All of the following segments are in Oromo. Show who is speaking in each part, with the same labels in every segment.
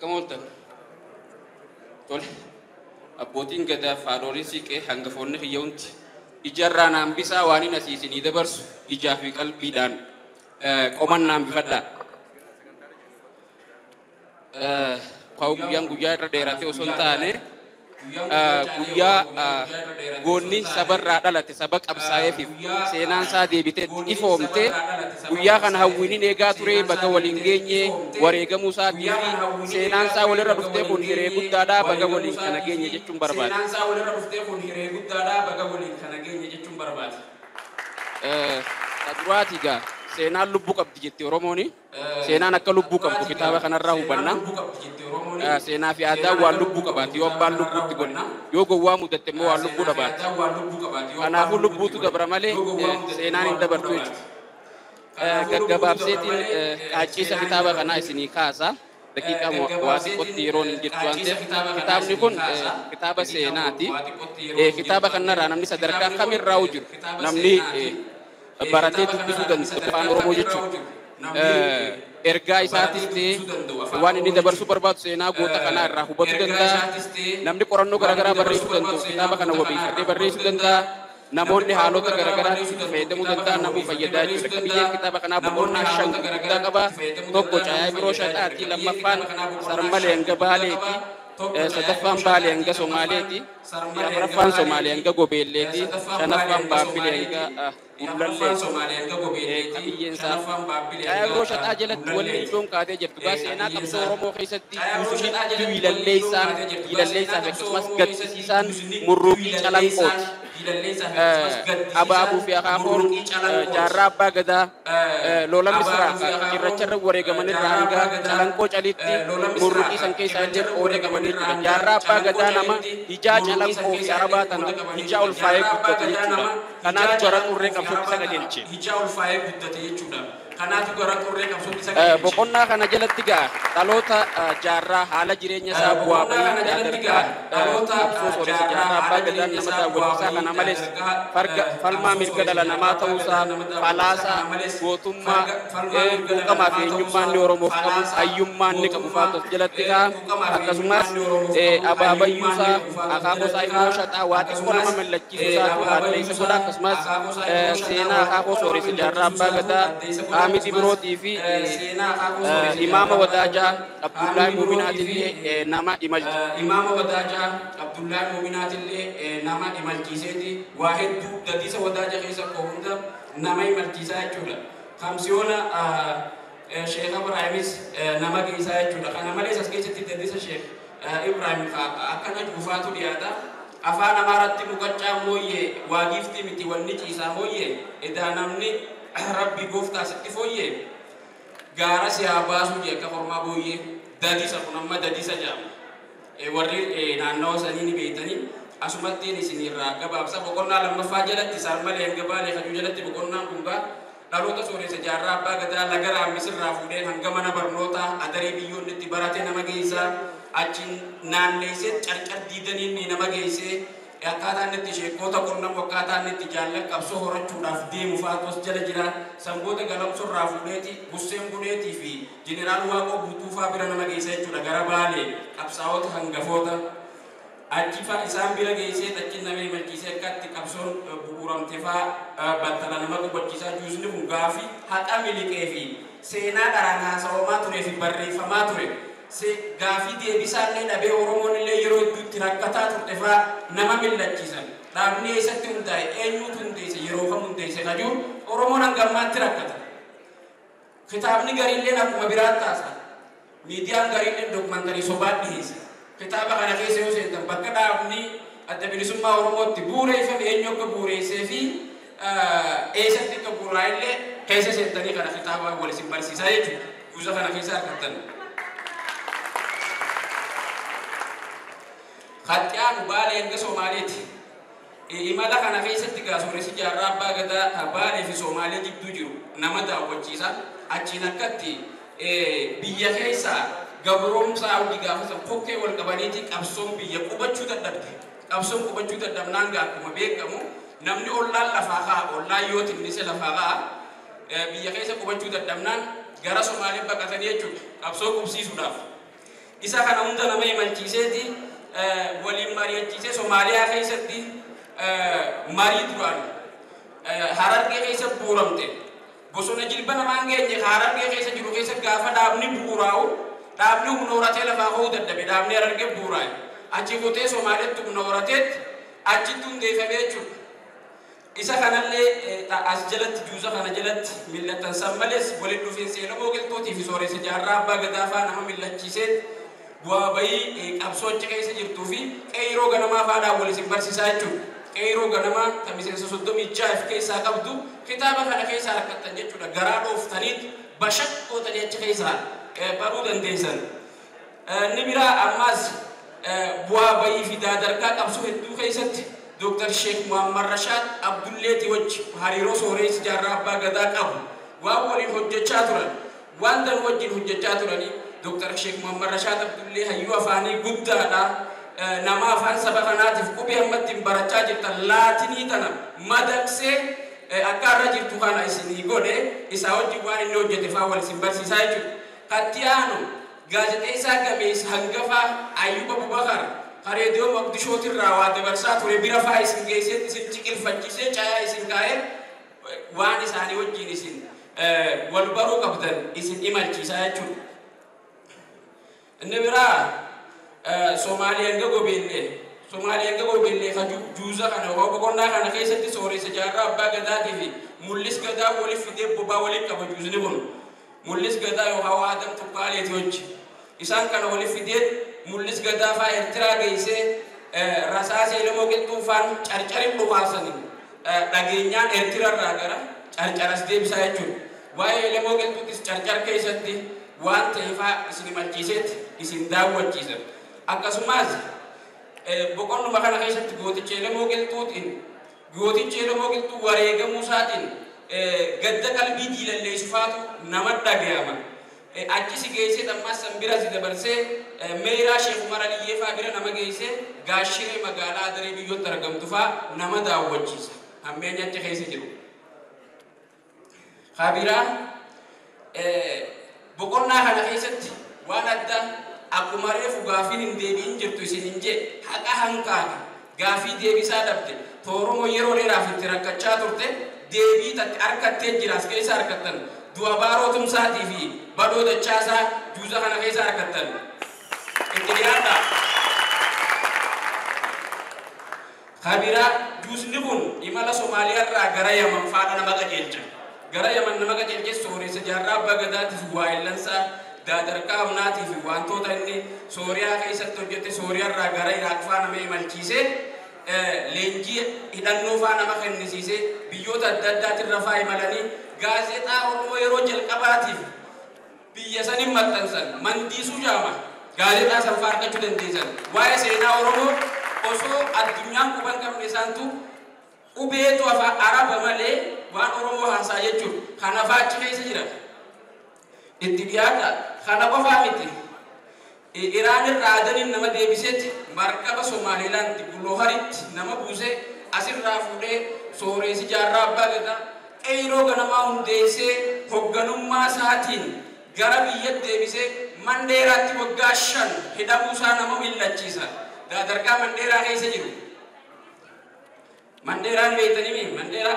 Speaker 1: Akkam tole abbootiin gadaa faadooliin siiqee hangafoonni hiyyaa'uunti ijarraan hambisaa waan hin asiisinii dabarsu ijaa fi qalbiidhaan qomannaan bifadhaa. Guyyaan guyyaa irra dheerate osoo hin taane guyyaa goonni sabarraa dhalate saba qabsaa'eef seenaan isaa deebitee ifoomte guyyaa kana hawwiin eegaa ture baga waliin geenye wareegamuu isaatii fi seenaan isaa walirra dhuftee kun hiree guddaadhaa baga waliin kana geenye jechuun barbaada. Duraati gaa seenaan lubbuu qabdi jetti Oromooni. Seenaan akka lubbuu qabdu kitaaba kanarraa hubanna. Seenaa fi aadaa waan lubbuu qabaati yoo abbaan lubbuutti godhe yoo gowwaa mudatte immoo waan lubbuu dhabaati. Kanaafuu lubbuutu dabra malee seenaan hin dabartu jechuudha. Gaggabaabseetiin qaacciisa kitaaba kanaa isinii kaasa. Daqiiqaa waa xiqqootti yeroon hin jirtu waan ta'eef kitaabni kun kitaaba seenaati. Kitaaba kanarraa namni sadarkaa kamirraa jiru namni baratee dubbisuu danda'u afaan Oromoo jechuudha. Ergaa isaatis ta'ee waan inni dabarsuu barbaadu seenaa goota kanaa irraa hubachuu danda'a. Namni qorannoo garaagaraa barreessuu danda'u kitaaba kana wabeeffatee barreessuu danda'a. Namoonni haalota garaagaraatti fayyadamuu danda'a namuu fayyadaa jechuudha. Qabiyyeen kitaaba kanaa boqonnaa 5 guddaa qaba. Tokko caayaa biroo shaqaati, lammaffaan sarmalee hanga baaleeti, sadaffaan baalee hanga somaaleeti, afuraffaan somaalee hanga gobeelleeti, shanaffaan baabbilee hanga ullalleeti. Qabiyyeen isaa caayaa biroo shaqaa jalatti walli iddoon kaatee jirtu gaa seenaa qabsoo Oromoo keessatti Yuusufitti wiilalleessaan akkasumas gaddisiisaan murruuqii calanqooti. Abaabuu fi akaakoon jaarraa abbaa gadaa lola misraa cirracharra wareegamanirraa hanga calanqoo caliitti murruqii san keessaa illee wareegamanii jira. Jaarraa abbaa gadaa nama ijaa calanqoo fi arabaa tana ijaa ulfaa'ee guddate jechuudha. Kanaaf gara xurree qabsootti isa qajeelche. Boqonnaa kana jalatti gaa dhaloota jaarraa haala jireenya isaa bu'aa bahii yaadataa qabsoo sooressa jaarraa abbaa gadaan nama daawwachiisaa kana malees falmaa mirga dhala namaa ta'uusaa falaasaa gootummaa quuqamaa fi eenyummaa inni Oromoof qabu hayyummaa inni qabu fa'aatu jalatti gaa akkasumas abaabayyuusaa akaakoosaa immoo shaxaa waa xiqqoo nama mallachiisuusaatu adda isa godha akkasumas seenaa akaakoo sooressa jaarraa abbaa gadaa Hamidi Birootii fi Imaama Wadaajaa Abdullaahi Muuminaatillee nama imalchiiseeti waa hedduu daddiisa Wadaajaa keessa hunda nama imalchiisaa jechuudha. Kamsiyoona Sheekh Ibraahimis nama geessaa jechuudha. Kana malees as keessatti daddiisa Sheekh Ibraahim akkana cufaatu dhiyaata. Afaan Amaaraatti muqaccaa mooyyee waa giiftii miti wanni ciisaa mooyyee edaa namni Rabbi gooftaa sitti fooyyee gaara si haa baasuu jee akka mormaa booyyee dadisa kun amma dadisa jedhama. Warri naannawa sanii ni beeytanii asumattiin isinirraa gabaabsa boqonnaa lammaffaa jalatti sarmalee hanga baalee hajuu jalatti boqonnaan kun gaa dhaloota sooressa jaarraa abbaa gadaa laga raammisirraa fuudheen hanga mana barnootaa adaree biyyoonni itti barate nama geessaa achiin naanneessee carcar diidanii nama geessee akkaataan itti sheekota qonnam akkaataan itti jaallan qabsoo horachuudhaaf deemu fa'aatos jala jira sangoota galamsurraa fuudheeti Husseen Buneetii fi Jeneraal Waaqoo Butuufaa bira nama geessa jechuudha gara Baalee qabsaa'ota hangafoota achiifaa isaan bira geessee achiin nama imalchiisee akkatti qabsoon bu'uuramte fa'aa battala nama qubachiisaa juusni kun gaafii haqa miliqee fi seenaa dharaan haasawamaa turee fi barreeffamaa ture. Gaafii deebisaallee dhabee Oromoon illee yeroo hedduutti rakkataa turte fa'aa nama millachiisan. Dhaabni eessatti hundaa'e eenyuutu hundeesse yeroo kam hundeesse kajuu Oromoon hanga ammaatti rakkata. Kitaabni gariillee akkuma biraan taasa. Miidiyaan gariillee dookumantarii sobaa dhiyeessa. Kitaaba kana keessa yoo seentan bakka dhaabni adda bilisummaa Oromootti bu'uureeffame eenyu akka bu'uureessee fi eessatti akka bu'uuraa'ellee keessa seentanii kana kitaaba wal isin barsiisaa jechuudha. Guusa kana keessa argattan. Hattiyaan Baalee hanga Somaaleeti. Imala kana keessatti gaa sooressi jaarraa abbaa gadaa Baalee fi Somaalee gidduu jiru nama daawwachiisa. Achiin akkatti biyya keessaa gabroomsaa hojii gaafasa kokkee wal qabaniiti qabsoon biyya qubachuu dadhabde. Qabsoon qubachuu dadhabnaan gaa akkuma beekamu namni ollaan lafaa ka'a ollaan yoo tinnise lafaa ka'a biyya keessa qubachuu dadhabnaan gara Somaalee baqatanii jechuudha qabsoo qubsiisuudhaaf. isa kana hunda nama imalchiiseeti waliin mari'achiisee Somaaliyaa keessatti marii duraan Harargee keessa buuramte bosona jilba namaan geenye Harargee keessa jiru keessa gaafa dhaabni buuraa'u dhaabni humna horatee lafaa hoo dadhabe dhaabni Harargee buuraa'e achi kutee Somaaliyaatti humna horateetti achitti hundeeffamee jechuudha. Isa kanallee as jalatti juuza kana jalatti mil'atan san malees waliin dhufiinsa Elamoo Qilxuutii fi sooressa jaarraa abbaa gadaa faa nama millachiisee bu'aa bayii qabsoo achi keessa jirtuu fi qeeroo ganamaa faadhaan wal isin barsiisaa jechuudha. Qeeroo ganamaa kan miseensa 36 keessaa qabdu kitaaba kana keessaa harkattan jechuudha. Garaa dhooftaniitu bashaqqootanii achi keessaa baruu dandeessan. Inni biraa ammaas bu'aa bayii fi daadargaa qabsoo hedduu keessatti Dr. Sheikh Muhammad Rashad Abdulleeti wajji hariiroo sooressa jaarraa abbaa gadaa qabu waan waliin hojjechaa turan waan dan wajjin hojjechaa turanii Dr. Sheikh Muhammad Rashad Abdullee hayyuu afaanii guddaadha. Nama afaan saba kanaatiif qubee ammatti barachaa jirtan laatinii tana madaksee akka irra jirtu kana isinii godhe isaa wajjin waan inni hojjete faa wal isin barsiisaa jechuudha. Katti aanu gaazexeessaa gameessa hangafaa Ayyuub Abubakar Reediyoo Moqdishootirraa waa dabarsaa ture bira faa isin geessee isin ciqilfachiisee caayaa isin kaa'ee waan isaanii wajjin isin wal baruu qabdan isin imalchiisaa jechuudha. Inni biraa Soomaaliyaan gobeellee ka juuza kana boqonnaa kana keessatti sooressa jaarraa abbaa gadaatii fi mul'is gadaa waliif fidee bobaa waliif qaba juuzni kun mul'is gadaa yookaan waa adam tukkaaleeti hojji isaan kana waliif fidee mul'is gadaa faa Eertiraa geessee rasaasa Elamoo Qilxuufaan carcarin dhufaasanii dhageenyaan Eertiraarraa gara carcaras deebisaa jechuudha. Waa'ee Elamoo Qilxuutis carcar keessatti waan ta'eefaa isin imalchiiseetti isin daawwachiisan. Akkasumas boqonnuma kana keessatti gooticha Elamoo Qilxuu wareegamuu isaatiin gadda qalbii diilalleessufaatu nama dhagayama. Achisi geessee ammas san bira si dabarsee meeraa Sheekh Umar Aliyyee faa bira nama geessee gaashiree magaalaa Adaree biyyoota argamtu faa nama daawwachiisa. Hammeenya achi keessa jiru. Kabiraa boqonnaa kana keessatti waan addaa akkuma reefu gaafiin hin deebiin jirtu isin hin jee haqa hanqaaqe gaafii deebisaa dhabde Oromoo yeroo dheeraaf itti rakkachaa turte deebii harkattee jiraas keessa harkattan du'a baaroo tumsaatii fi badoo dachaasaa juuza kana keessa harkattan itti dhiyaadha. Kabiraa juusni kun imala Somaaliyaarraa gara Yaman faadha nama qajeelcha. Gara Yaman nama qajeelche sooressa jaarraa abbaa gadaatiif waa'illansaa daadargaa humnaatii fi wantoota inni Sooriyaa keessatti hojjete Sooriyaarraa gara Iraaq faa nama imalchiisee leenjii hidhannoo faa nama kennisiisee biyyoota adda addaatirra faa imalanii gaazexaa Oromoo yeroo jalqabaatiif biyya saniin maxxansan mandiisuu jaama gaazexaa san faa argachuu dandeessan waa'ee seenaa Oromoo osoo addunyaan quban qabne isaantu qubeetu afaan Araba malee waan Oromoo haasaa jechuudha. Kana faa achi keessa jira. Itti dhiyaata kana qofaa miti. Iraan irraa adaniin nama deebisetti markaba Somaalilaandi Buloharitti nama buusee asirraa fuudhee sooressa jaarraa abbaa gadaa qeeroo ganamaa hundeessee hoogganummaa isaatiin gara biyyatti deebisee Mandeeraatti waggaa 5 hidhamuu isaa nama millachiisa. Daadargaa Mandeeraa keessa jiru. Mandeeraan beektanii Mandeeraa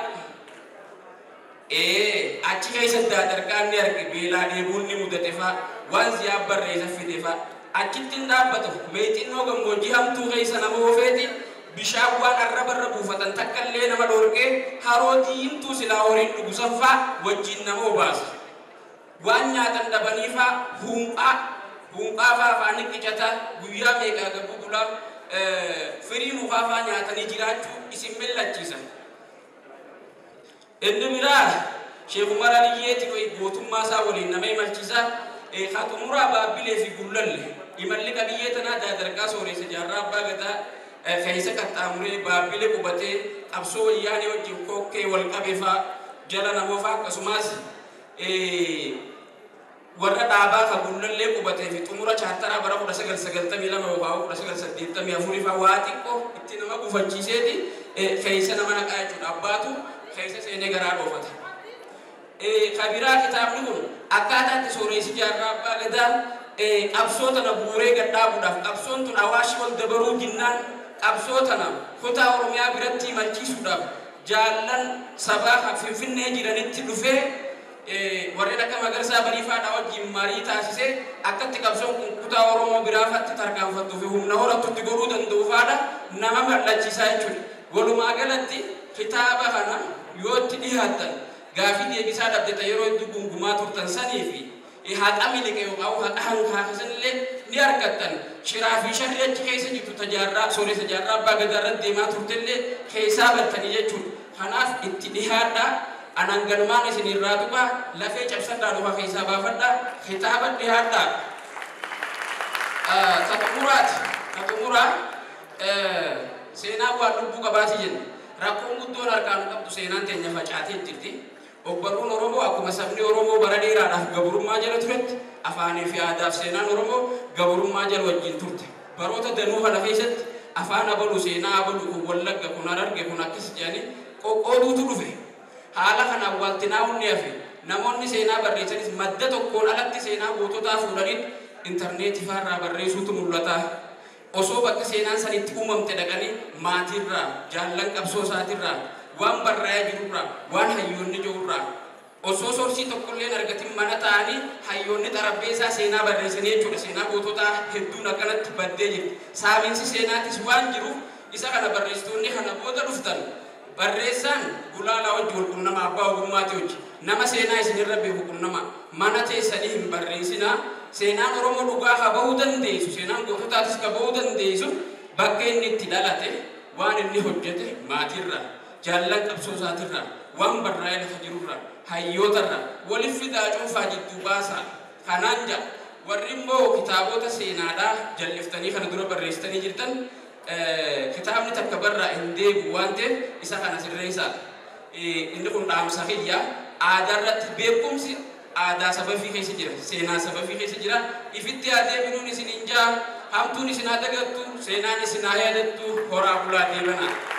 Speaker 1: achi keessatti daadargaan ni arge beelaa dheebuun ni mudate faa waan ziyaa barreessa fide faa achitti hin dhaabbatu meexinnoo gammoojjii hamtuu keessa nama oofeeti bishaan waan arrabarra buufatan takkallee nama dhorqee haroo diimtuu silaa horiin dhugusan faa wajjin nama obaasa waan nyaatan dhabanii faa humphaa faa afaan qicata guyyaa meeqaa gabbuu bulaa firii mukaa faa nyaatanii jiraachuu isin millachiisa. Inni biraa Sheekh Umar Aliyyeeti gootummaa isaa waliin nama imalchiisa. Xumuraa Baabbilee fi Gullalle imalli qabiyyee tanaa daadargaa sooressa jaarraa abbaa gadaa keessa qaxxaamuree Baabbilee qubatee qabsoo wayyaanee wajjin kokkee wal qabee faa jala namoota akkasumas warra dhaabaa ka Gullallee qubatee fi xumura chaartaraa bara 1992 yookaan 1984 faa waa xiqqoo itti nama gufachiiseeti keessa nama naqaa jechuudha. Abbaatu keessa seenee garaa dhoofata. Kabiraa kitaabni kun akkaataa itti sooressa jaarraa abbaa gadaa qabsootana buuree gadhaabuudhaaf qabsoon tun Awaash wal dabaruu jinnaan qabsootana kutaa Oromiyaa biratti malchiisuudhaaf jaallan sabaa Finfinnee jiranitti dhufee warreen akka Magarsaa Bariifaadhaa wajjin marii taasisee akkatti qabsoon kun kutaa Oromoo biraafatti tarkaanfattuu fi humna horattutti godhuu danda'uufaadha nama mallachiisaa jechuudha. Walumaa galatti kitaaba kana yoo itti dhiyaattan gaafii deebisaa dhabdeta yeroo itti gungumaa turtan sanii fi haqa miliqe yookaan haqa hankaafsanillee ni argattan. Shiraa fi sharri achi keessa jirtu tajaarraa sooressa jaarraa abbaa gadaarratti deemaa turtellee keessaa battanii jechuudha. Kanaaf itti dhiyaadhaa. Anan galumaan isin irraa tuqa lafee cabsadhaa dhufa keessaa baafadhaa kitaaba dhiyaadhaa. Katumuraa seenaa waan lubbuu qabaati jenna. Rakkoon guddoon harkaan qabdu seenaan teenya facaatee jirti. Ogbarruun Oromoo akkuma sabni Oromoo bara dheeraadhaaf gabrummaa jala turetti afaanii fi aadaaf seenaan Oromoo gabrummaa jala wajjin turte. Baroota danuu kana keessatti afaan abaluu seenaa abaluu kun Wallagga kun Hararge kun akkas jedhanii qoqqooduutu dhufe. Haala kanaan waltinaa hundi hafe namoonni seenaa barreessanis madda tokkoon alatti seenaa goototaa fuudhaniin intarneetii irraa barreessuutu mul'ata. Osoo bakka seenaan sanitti uumamte dhaqanii maatiirraa jaallan qabsoo isaatirraa waan barraa'ee jirurraa waan hayyoonni jirurraa osoo sorsii tokkolleen argatin mana ta'anii hayyoonni xarabbeessaa seenaa barreessanii jechuudha. Seenaa goototaa hedduun akkanatti baddee jirti. Saamiinsi seenaatis waan jiruuf isa kana barreessitoonni kana booda dhuftan. Barreessaan gulaala wajji wal qunnama abbaa ogummaati wajji nama seenaa isinirra beeku qunnama mana teessanii hin barreessinaa. Seenaan Oromoo dhugaa haa bahuu dandeessu seenaan goototaatis haa bahuu dandeessu bakka inni itti dhalate waan inni hojjete maatirraa jaallan qabsoo isaatirraa waan barraa'ee lafa jirurraa hayyootarraa waliif fidaa cuunfaa jidduu baasaa. Kanaan jedha warri immoo kitaabota seenaadhaa jalliftanii kana dura barreessitanii jirtan kitaabni takka barraa hin deebi'u waan ta'eef isa kana sirreessaa. Inni kun dhaamsa kiyya aadaa irratti beekumsi aadaa sababii keessa jira seenaa sababii keessa jira ifitti adeeminuun isin hin jaa hamtuun isin haa dagattu seenaan isin haa yaadattu horaa bulaa deebanaa.